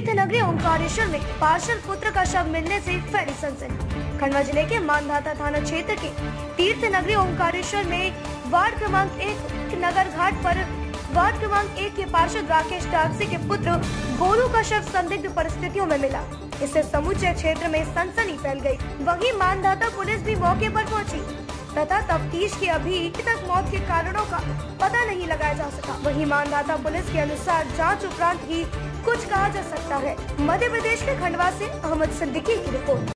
तीर्थ नगरी ओंकारेश्वर में पार्षद पुत्र का शव मिलने से फैली सनसनी। खंडवा जिले के मानधाता थाना क्षेत्र के तीर्थ नगरी ओंकारेश्वर में वार्ड क्रमांक 1 नगर घाट पर वार्ड क्रमांक 1 के पार्षद राकेश डागसी के पुत्र गोलू का शव संदिग्ध परिस्थितियों में मिला। इससे समूचे क्षेत्र में सनसनी फैल गई। वहीं मानधाता पुलिस भी मौके पर पहुंची तथा तफ्तीश की अभी तक मौत के कारणों का पता नहीं लगाया जा सका। वहीं मानधाता पुलिस के अनुसार जांच उपरांत ही कुछ कहा जा सकता है। मध्य प्रदेश के खंडवा से अहमद सिद्दीकी की रिपोर्ट।